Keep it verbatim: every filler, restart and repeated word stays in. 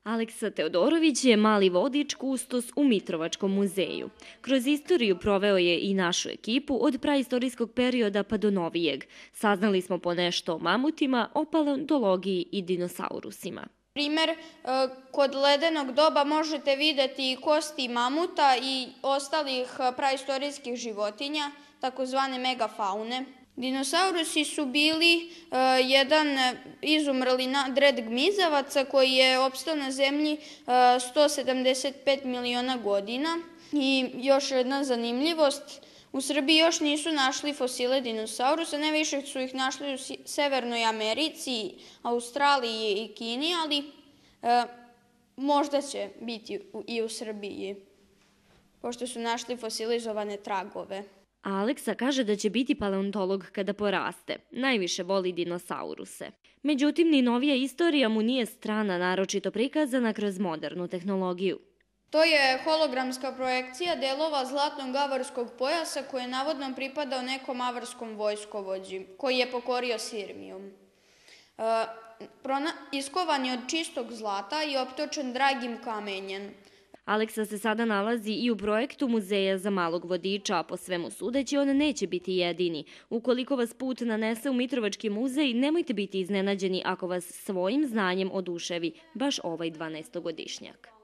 Aleksa Teodorović je mali vodič kustos u Mitrovačkom muzeju. Kroz istoriju proveo je i našu ekipu od praistorijskog perioda pa do novijeg. Saznali smo ponešto o mamutima, o paleontologiji i dinosaurusima. Primer, kod ledenog doba možete vidjeti kosti mamuta i ostalih praistorijskih životinja, takozvane megafaune. Dinosaurusi su bili jedan izumrli nadred gmizavaca koji je opstao na zemlji sto sedamdeset pet miliona godina. I još jedna zanimljivost, u Srbiji još nisu našli fosile dinosaurusa, najviše su ih našli u Severnoj Americi, Australiji i Kini, ali možda će biti i u Srbiji, pošto su našli fosilizovane tragove. Aleksa kaže da će biti paleontolog kada poraste. Najviše voli dinosauruse. Međutim, ni novija istorija mu nije strana, naročito prikazana kroz modernu tehnologiju. To je hologramska projekcija delova zlatnog avarskog pojasa koji je navodno pripadao nekom avarskom vojskovođi, koji je pokorio Sirmijum. Iskovan je od čistog zlata i optočen dragim kamenjem. Aleksa se sada nalazi i u projektu Muzeja za malog vodiča, a po svemu sudeći on neće biti jedini. Ukoliko vas put nanese u Mitrovački muzej, nemojte biti iznenađeni ako vas svojim znanjem oduševi baš ovaj dvanaestogodišnjak.